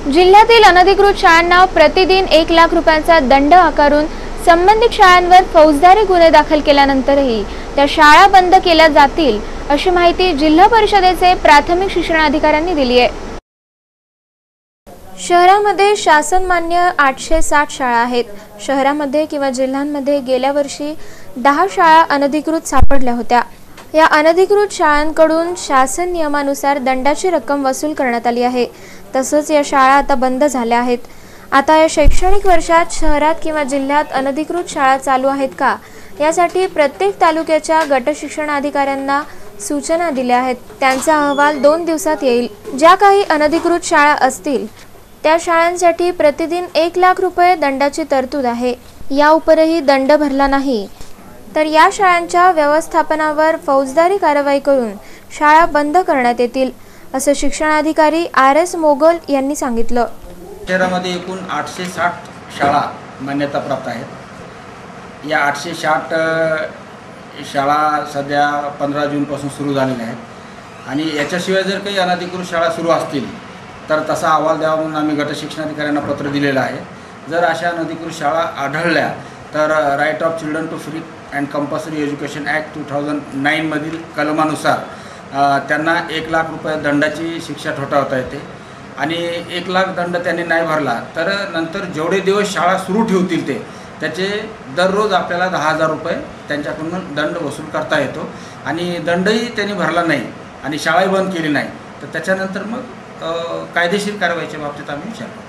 जिल्ह्यातील अनधिकृत शाळांना प्रतिदिन 1 लाख रुपयांचा दंड आकारून संबंधित शाळांवर फौजदारी गुन्हे दाखल केल्यानंतरही त्या शाळा बंद केल्या जातील अशी माहिती जिल्हा परिषदेचे प्राथमिक शिक्षण अधिकाऱ्यांनी दिली आहे। शहरामध्ये शासनमान्य 860 शाळा आहेत। शहरामध्ये किंवा जिल्ह्यांमध्ये गेल्या वर्षी 10 शाळा अनधिकृत सापडल्या होत्या। या अनधिकृत शाळांकडून शासन नियमानुसार दंडाची रक्कम वसूल करण्यात आली आहे। तसंच या शाळा आता बंद झाल्या आहेत। आता या शैक्षणिक वर्षात शहरात किंवा जिल्ह्यात अनधिकृत शाळा चालू आहेत का यासाठी प्रत्येक तालुक्याच्या गट शिक्षणाधिकाऱ्यांना सूचना दिल्या आहेत। त्यांचा अहवाल 2 दिवसात येईल। ज्या काही अनधिकृत शाळा असतील त्या शाळांसाठी प्रतिदिन 1 लाख रुपये दंडाची तरतूद आहे। या उपरही दंड भरला नाही तर या शाळांच्या व्यवस्थापनावर फौजदारी कारवाई करून शाळा बंद करण्यात येतील असं शिक्षणाधिकारी RS मोगल यांनी सांगितलं। शहरामध्ये एकूण 860 शाळा मान्यता प्राप्त आहेत। या 860 शाळा सध्या 15 जूनपासून सुरू झालेल्या आहेत आणि याच्याशिवाय जर काही अनधिकृत शाळा सुरू असतील तर तसा अहवाल द्यावा म्हणून आम्ही गट शिक्षणाधिकाऱ्यांना पत्र दिलेलं आहे। जर अशा अनधिकृत शाळा आढळल्या तर right of children to free and compulsory education act 2009 मधील कलमानुसार त्यांना 1 लाख रुपये दंडाची शिक्षा ठोठावता येते आणि 1 लाख दंड त्यांनी नाही भरला तर नंतर जेवढे दिवस शाळा सुरू ठेवतील त्याचे दररोज आपल्याला 10,000 रुपये त्यांच्याकडून दंड वसूल करता येतो आणि दंडही त्यांनी भरला नाही आणि शाळाही बंद केली नाही तर त्याच्यानंतर मग कायदेशीर कारवाईच्या बाबतीत आम्ही विचार करू।